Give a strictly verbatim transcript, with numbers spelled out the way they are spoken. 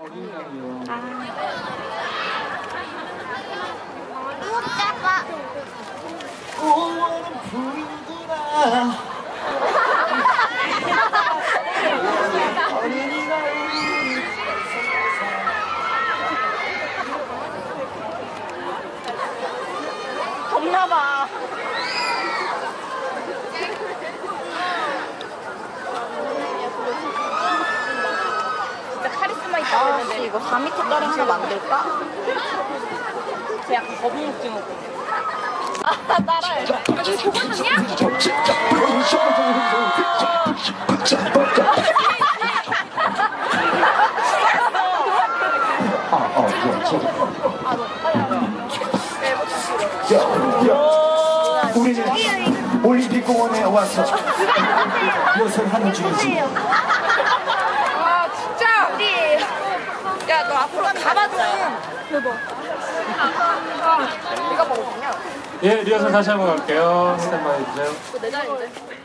오빠가 오월은 푸르구나. 덥나봐. 진짜 카리스마 있다. 아, 씨, 이거 사 미터 짜리 하나 만들까? 쟤 약간 거북목증. 아, 따라해. 너 보거든요? 아, 어, 아, 너 빨리 우리는 올림픽 공원에 와서 이것을 하는 중이지. 아, 진짜? 우리. 야, 너 앞으로 가봐줘. 대박. 이거 먹거든요. 예, 리허설 다시 한번 갈게요. 스탠바이 해주세요. 내 자리인데.